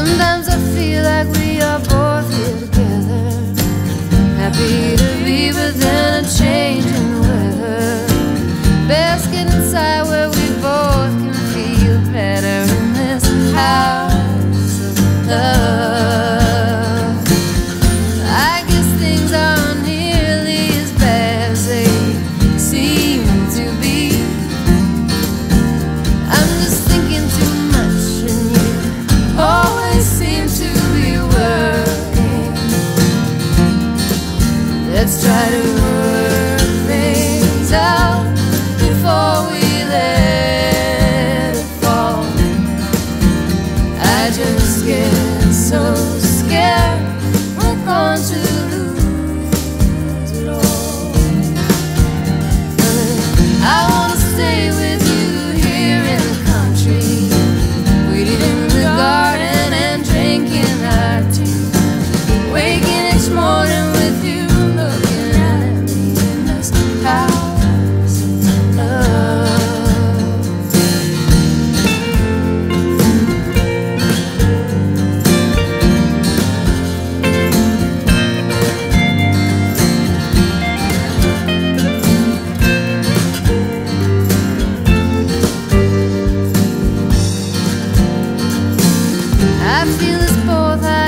Sometimes I feel like we are both here together, happy to be within a changing weather, basking inside where we both can feel better in this house of love. I guess things aren't nearly as bad as they seem to be. I'm just thinking too much and you always seem to be working. Let's try to work things out before we let it fall. I just get so scared we're going to lose it all. I wanna stay with you here in the country, waiting in the garden and drinking our tea, waking each morning with you, looking at me in this house of love. I feel us both.